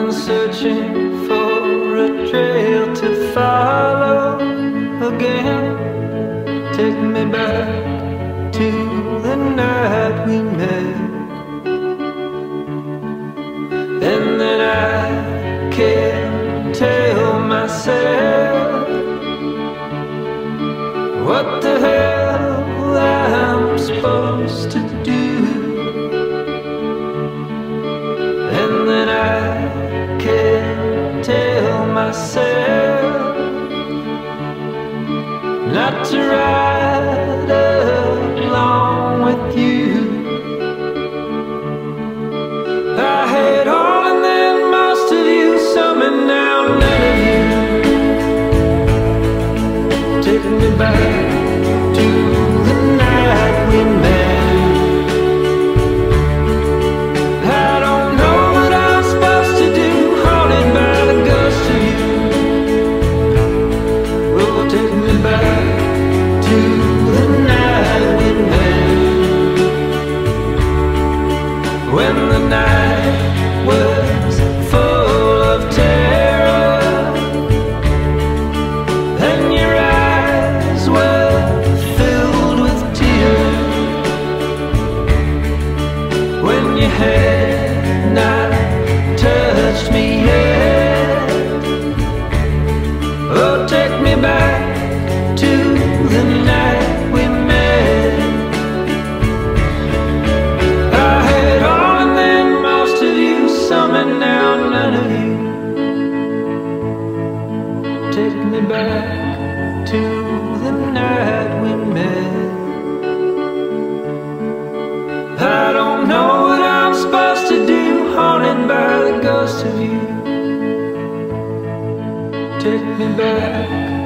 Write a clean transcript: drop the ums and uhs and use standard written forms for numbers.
been searching for a trail to follow again. Take me back to the night we met, and then I can't tell myself what the hell I'm supposed to do. And then I can't tell myself not to ride along with you. I had all and then most of you, some and now none of you. Take me back to the night we met. I don't know what I'm supposed to do, haunted by the ghost of you. Oh, take me back to the night we met, when the night was full of terror and your eyes were filled with tears, when you had not touched me yet. Oh, take me back to the night we met. I had all and then most of you, some and now none of you. Take me back to the night we met. I don't know what I'm supposed to do, haunted by the ghost of you. Take me back